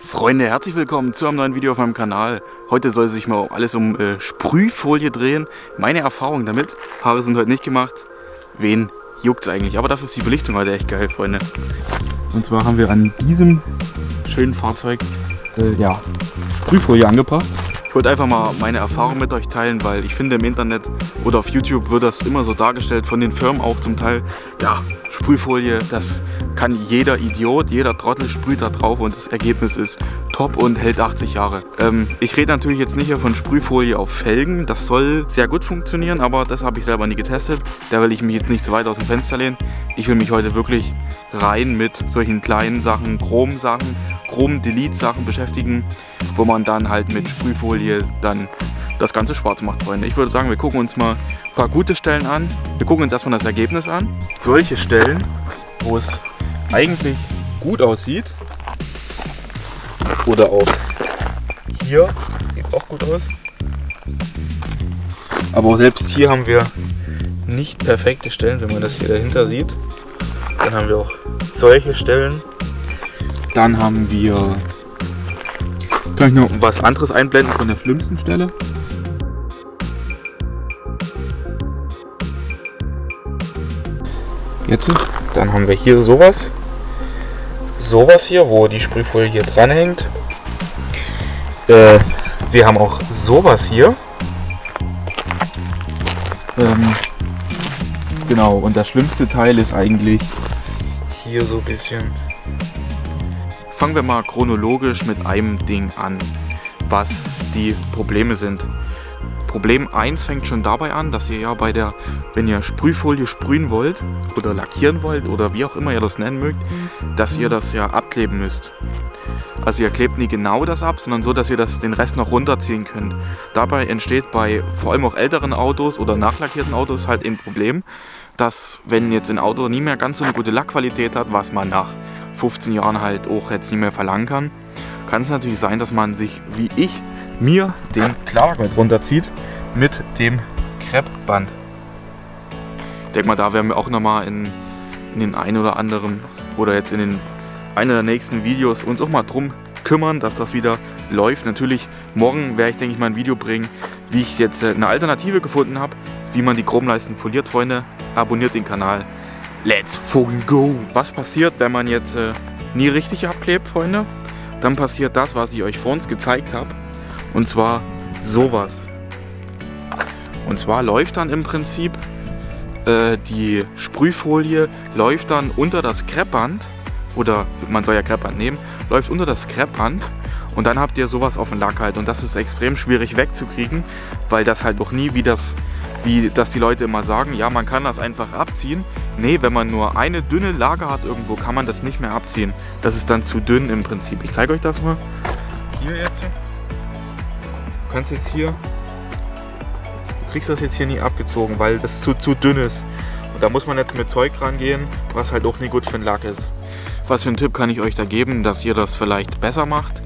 Freunde, herzlich willkommen zu einem neuen Video auf meinem Kanal. Heute soll sich mal alles um Sprühfolie drehen. Meine Erfahrungen damit, Haare sind heute nicht gemacht. Wen juckt's eigentlich? Aber dafür ist die Belichtung heute echt geil, Freunde. Und zwar haben wir an diesem schönen Fahrzeug Sprühfolie angebracht. Ich wollte einfach mal meine Erfahrung mit euch teilen, weil ich finde, im Internet oder auf YouTube wird das immer so dargestellt, von den Firmen auch zum Teil. Ja, Sprühfolie, das kann jeder Idiot, jeder Trottel sprüht da drauf und das Ergebnis ist top und hält 80 Jahre. Ich rede natürlich jetzt nicht hier von Sprühfolie auf Felgen, das soll sehr gut funktionieren, aber das habe ich selber nie getestet. Da will ich mich jetzt nicht zu weit aus dem Fenster lehnen. Ich will mich heute wirklich rein mit solchen kleinen Sachen, Chrom-Delete-Sachen beschäftigen, wo man dann halt mit Sprühfolie dann das Ganze schwarz macht, Freunde. Ich würde sagen, wir gucken uns mal ein paar gute Stellen an. Wir gucken uns erstmal das Ergebnis an. Solche Stellen, wo es eigentlich gut aussieht. Oder auch hier sieht es auch gut aus. Aber auch selbst hier haben wir nicht perfekte Stellen, wenn man das hier dahinter sieht. Dann haben wir auch solche Stellen. Dann haben wir... Kann ich noch was anderes einblenden von der schlimmsten Stelle? Jetzt. Dann haben wir hier sowas. Sowas hier, wo die Sprühfolie hier dran hängt. Wir haben auch sowas hier. Genau, und das schlimmste Teil ist eigentlich hier so ein bisschen. Fangen wir mal chronologisch mit einem Ding an, was die Probleme sind. Problem 1 fängt schon dabei an, dass ihr ja wenn ihr Sprühfolie sprühen wollt oder lackieren wollt oder wie auch immer ihr das nennen mögt, dass ihr das ja abkleben müsst. Also ihr klebt nie genau das ab, sondern so, dass ihr den Rest noch runterziehen könnt. Dabei entsteht bei vor allem auch älteren Autos oder nachlackierten Autos halt ein Problem, dass wenn jetzt ein Auto nie mehr ganz so eine gute Lackqualität hat, was man nach 15 Jahren halt auch jetzt nicht mehr verlangen kann, kann es natürlich sein, dass man sich, wie ich, mir den Klarlack runterzieht mit dem Kreppband. Ich denke mal, da werden wir auch nochmal in den einen oder anderen oder jetzt in den einen der nächsten Videos uns auch mal drum kümmern, dass das wieder läuft. Natürlich, morgen werde ich, denke ich, mal ein Video bringen, wie ich jetzt eine Alternative gefunden habe, wie man die Chromleisten foliert. Freunde, abonniert den Kanal. Let's fucking go! Was passiert, wenn man jetzt nie richtig abklebt, Freunde? Dann passiert das, was ich euch vor uns gezeigt habe. Und zwar sowas. Und zwar läuft dann im Prinzip die Sprühfolie läuft dann unter das Kreppband. Oder man soll ja Kreppband nehmen. Läuft unter das Kreppband. Und dann habt ihr sowas auf dem Lack halt. Und das ist extrem schwierig wegzukriegen. Weil das halt auch nie wie das die Leute immer sagen, ja, man kann das einfach abziehen. Nee, wenn man nur eine dünne Lage hat irgendwo, kann man das nicht mehr abziehen. Das ist dann zu dünn im Prinzip. Ich zeige euch das mal. Hier jetzt. Du kannst jetzt hier... Du kriegst das jetzt hier nie abgezogen, weil das zu dünn ist. Und da muss man jetzt mit Zeug rangehen, was halt auch nie gut für den Lack ist. Was für einen Tipp kann ich euch da geben, dass ihr das vielleicht besser macht?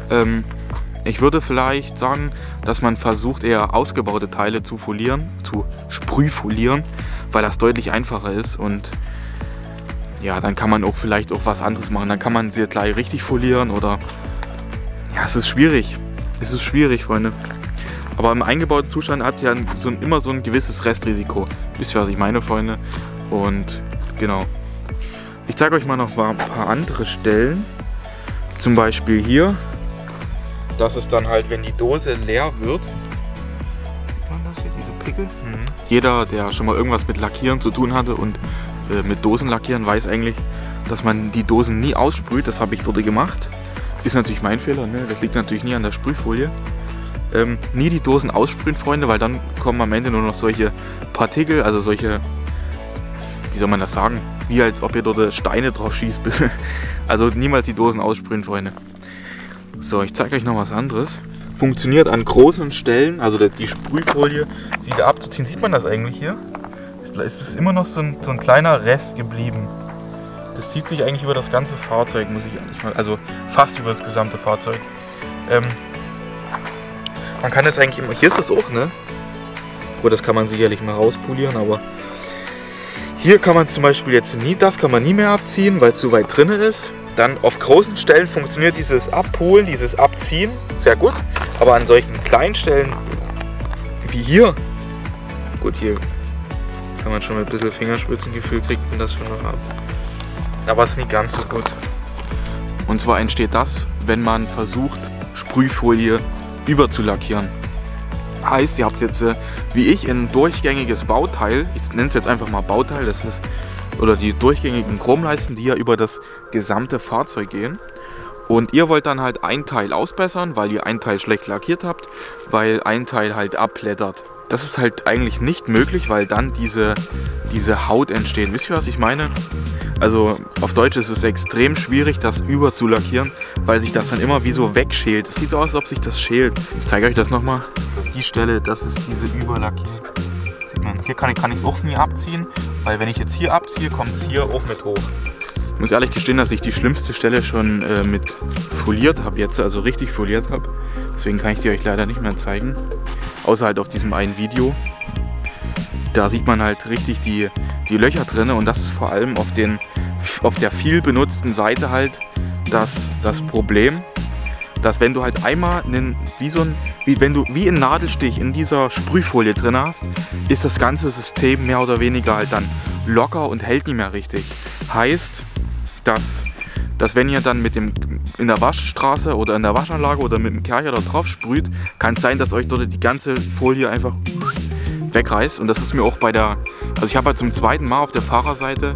Ich würde vielleicht sagen, dass man versucht, eher ausgebaute Teile zu sprühfolieren, weil das deutlich einfacher ist und ja, dann kann man auch vielleicht auch was anderes machen. Dann kann man sie gleich richtig folieren oder ja, es ist schwierig. Es ist schwierig, Freunde. Aber im eingebauten Zustand hat ja immer so ein gewisses Restrisiko. Wisst ihr, was ich meine, Freunde? Und genau. Ich zeige euch mal noch mal ein paar andere Stellen. Zum Beispiel hier. Das ist dann halt, wenn die Dose leer wird. Sieht man das hier, diese Pickel? Mhm. Jeder, der schon mal irgendwas mit Lackieren zu tun hatte und mit Dosen lackieren, weiß eigentlich, dass man die Dosen nie aussprüht. Das habe ich dort gemacht. Ist natürlich mein Fehler, ne? Das liegt natürlich nie an der Sprühfolie. Nie die Dosen aussprühen, Freunde, weil dann kommen am Ende nur noch solche Partikel, also solche, wie soll man das sagen, wie als ob ihr dort Steine drauf schießt. Also niemals die Dosen aussprühen, Freunde. So, ich zeige euch noch was anderes. Funktioniert an großen Stellen, also die Sprühfolie wieder abzuziehen. Sieht man das eigentlich hier? Es ist immer noch so ein kleiner Rest geblieben. Das zieht sich eigentlich über das ganze Fahrzeug, muss ich ehrlich mal, also fast über das gesamte Fahrzeug. Man kann das eigentlich immer, hier ist das auch, ne? Gut, das kann man sicherlich mal rauspolieren, aber hier kann man zum Beispiel jetzt das kann man nie mehr abziehen, weil es zu weit drin ist. Dann auf großen Stellen funktioniert dieses Abpulen, dieses Abziehen sehr gut, aber an solchen kleinen Stellen wie hier, gut, hier kann man schon mit ein bisschen Fingerspitzengefühl kriegt man das schon noch ab. Aber es ist nicht ganz so gut. Und zwar entsteht das, wenn man versucht, Sprühfolie überzulackieren. Heißt, ihr habt jetzt, wie ich, ein durchgängiges Bauteil, ich nenne es jetzt einfach mal Bauteil, das ist, oder die durchgängigen Chromleisten, die ja über das gesamte Fahrzeug gehen. Und ihr wollt dann halt ein Teil ausbessern, weil ihr ein Teil schlecht lackiert habt, weil ein Teil halt abblättert. Das ist halt eigentlich nicht möglich, weil dann diese Haut entsteht. Wisst ihr, was ich meine? Also auf Deutsch ist es extrem schwierig, das überzulackieren, weil sich das dann immer wie so wegschält. Es sieht so aus, als ob sich das schält. Ich zeige euch das nochmal. Die Stelle, das ist diese Überlackierung. Sieht man, hier kann ich es auch nie abziehen, weil wenn ich jetzt hier abziehe, kommt es hier auch mit hoch. Ich muss ehrlich gestehen, dass ich die schlimmste Stelle schon mit foliert habe jetzt, also richtig foliert habe. Deswegen kann ich die euch leider nicht mehr zeigen. Außer halt auf diesem einen Video. Da sieht man halt richtig die Löcher drin und das ist vor allem auf der viel benutzten Seite halt das Problem, dass wenn du halt einmal wie ein Nadelstich in dieser Sprühfolie drin hast, ist das ganze System mehr oder weniger halt dann locker und hält nicht mehr richtig. Heißt, dass wenn ihr dann in der Waschstraße oder in der Waschanlage oder mit dem Kercher da drauf sprüht, kann es sein, dass euch dort die ganze Folie einfach wegreißt. Und das ist mir auch also ich habe halt zum zweiten Mal auf der Fahrerseite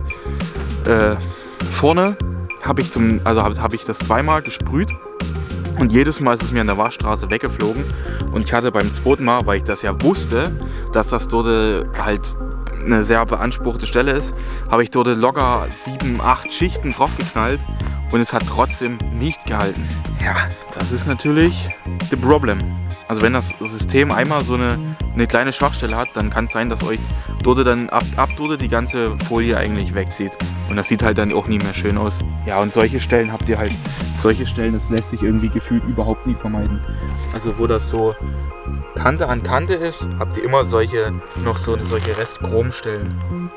vorne habe ich das zweimal gesprüht und jedes Mal ist es mir in der Waschstraße weggeflogen. Und ich hatte beim zweiten Mal, weil ich das ja wusste, dass das dort halt eine sehr beanspruchte Stelle ist, habe ich dort locker 7, 8 Schichten draufgeknallt und es hat trotzdem nicht gehalten. Ja, das ist natürlich the problem. Also wenn das System einmal so eine kleine Schwachstelle hat, dann kann es sein, dass euch dort dann ab dort die ganze Folie eigentlich wegzieht. Und das sieht halt dann auch nie mehr schön aus. Ja, und solche Stellen habt ihr halt, das lässt sich irgendwie gefühlt überhaupt nie vermeiden. Also wo das so Kante an Kante ist, habt ihr immer solche Rest-Chrom-Stellen.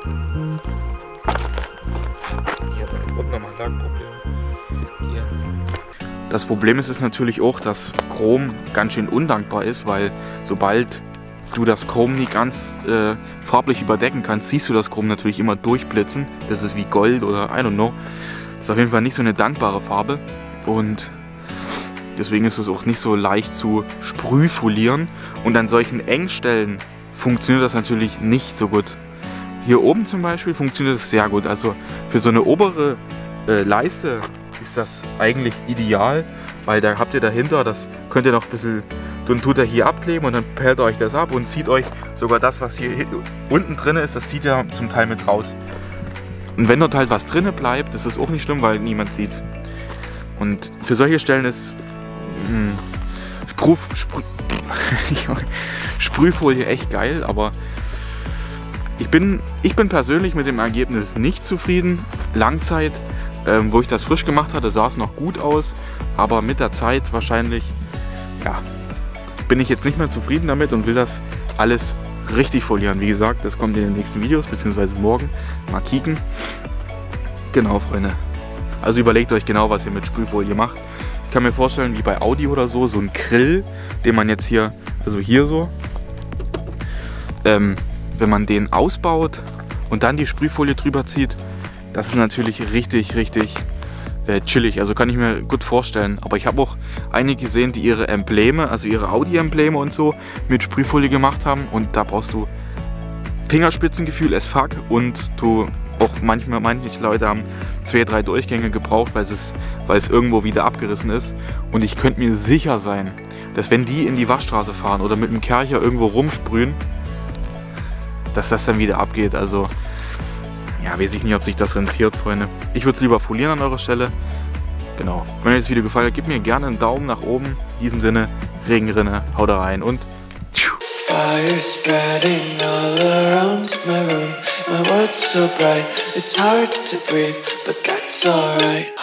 Hier, und nochmal ein Lackproblem. Hier. Das Problem ist natürlich auch, dass Chrom ganz schön undankbar ist, weil sobald du das Chrom nie ganz farblich überdecken kannst, siehst du das Chrom natürlich immer durchblitzen. Das ist wie Gold oder I don't know. Das ist auf jeden Fall nicht so eine dankbare Farbe und deswegen ist es auch nicht so leicht zu sprühfolieren. Und an solchen Engstellen funktioniert das natürlich nicht so gut. Hier oben zum Beispiel funktioniert das sehr gut. Also für so eine obere Leiste ist das eigentlich ideal, weil da habt ihr dahinter, das könnt ihr noch ein bisschen, dann tut er hier abkleben und dann pellt euch das ab und zieht euch sogar das, was hier unten drin ist, das zieht ja zum Teil mit raus. Und wenn dort halt was drinne bleibt, das ist auch nicht schlimm, weil niemand sieht's. Und für solche Stellen ist Sprühfolie echt geil, aber ich bin persönlich mit dem Ergebnis nicht zufrieden. Langzeit, wo ich das frisch gemacht hatte, sah es noch gut aus, aber mit der Zeit wahrscheinlich, ja, bin ich jetzt nicht mehr zufrieden damit und will das alles richtig folieren. Wie gesagt, das kommt in den nächsten Videos, beziehungsweise morgen. Mal kicken. Genau, Freunde. Also überlegt euch genau, was ihr mit Sprühfolie macht. Ich kann mir vorstellen, wie bei Audi oder so ein Grill, den man jetzt hier, also hier so, wenn man den ausbaut und dann die Sprühfolie drüber zieht, das ist natürlich richtig chillig. Also kann ich mir gut vorstellen. Aber ich habe auch einige gesehen, die ihre Embleme, also ihre Audi-Embleme und so, mit Sprühfolie gemacht haben. Und da brauchst du Fingerspitzengefühl as fuck. Und manche Leute haben 2, 3 Durchgänge gebraucht, weil es irgendwo wieder abgerissen ist. Und ich könnte mir sicher sein, dass wenn die in die Waschstraße fahren oder mit dem Kercher irgendwo rumsprühen, dass das dann wieder abgeht. Also ja, weiß ich nicht, ob sich das rentiert, Freunde. Ich würde es lieber folieren an eurer Stelle. Genau. Wenn euch das Video gefallen hat, gebt mir gerne einen Daumen nach oben. In diesem Sinne, Regenrinne, haut rein und Fire spreading all around my room. My world's so bright, it's hard to breathe, but that's alright.